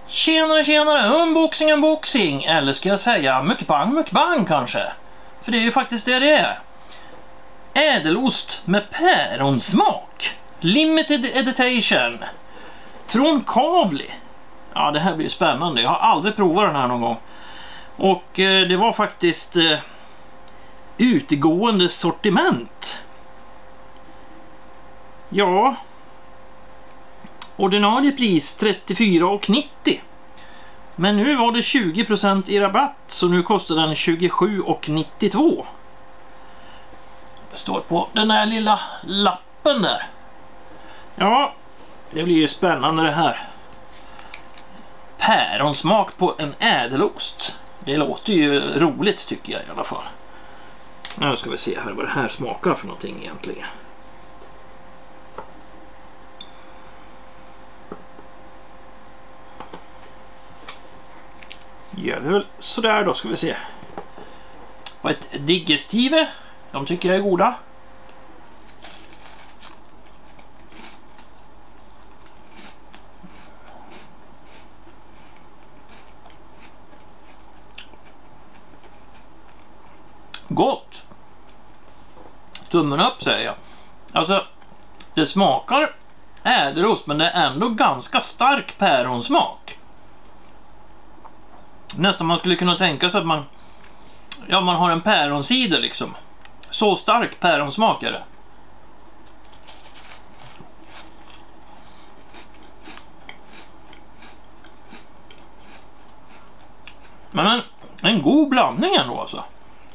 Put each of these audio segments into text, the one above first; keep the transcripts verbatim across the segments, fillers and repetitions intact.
Tjenare, tjenare, unboxing, unboxing. Eller ska jag säga mukbang, mukbang kanske? För det är ju faktiskt det det är. Ädelost med päronsmak. Limited edition. Från Kavli. Ja, det här blir spännande. Jag har aldrig provat den här någon gång. Och eh, det var faktiskt eh, utegående sortiment. Ja. Ordinarie pris trettiofyra nittio. Men nu var det tjugo procent i rabatt, så nu kostar den tjugosju nittiotvå. Det står på den här lilla lappen där. Ja, det blir ju spännande det här. Päronsmak på en ädelost. Det låter ju roligt tycker jag i alla fall. Nu ska vi se här vad det här smakar för någonting egentligen. Gör det väl sådär då, ska vi se. På ett digestive. De tycker jag är goda. Gott. Tummen upp säger jag. Alltså, det smakar ädelost men det är ändå ganska stark päronsmak. Nästan man skulle kunna tänka sig att man ja, man har en päronsider liksom. Så stark päronsmak är det. Men en, en god blandning ändå alltså.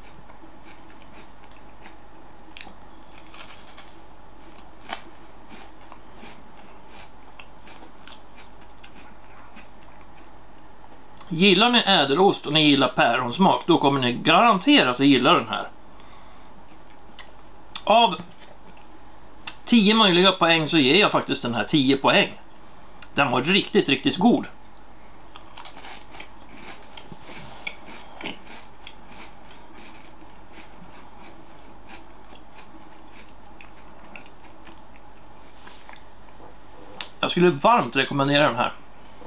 Gillar ni ädelost och ni gillar päronsmak, då kommer ni garanterat att gilla den här. Av tio möjliga poäng så ger jag faktiskt den här tio poäng. Den var riktigt, riktigt god. Jag skulle varmt rekommendera den här.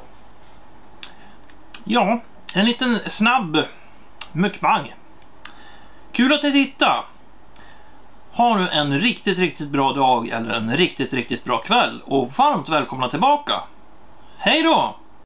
Ja, en liten snabb mukbang. Kul att ni tittar. Ha nu en riktigt, riktigt bra dag eller en riktigt, riktigt bra kväll. Och varmt välkomna tillbaka. Hej då!